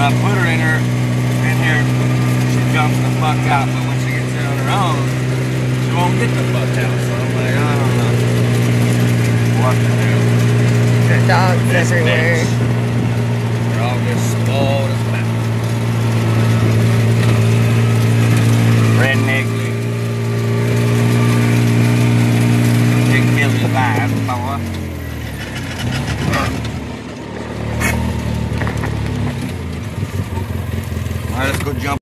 I put her in here, she jumps the fuck out, but when she gets in on her own, she won't get the fuck out. So I'm like, I don't know what to do. There are dogs everywhere. They're all just spoiled as fuck. Redneck. Big Billy live, boy. Alright, let's go jump.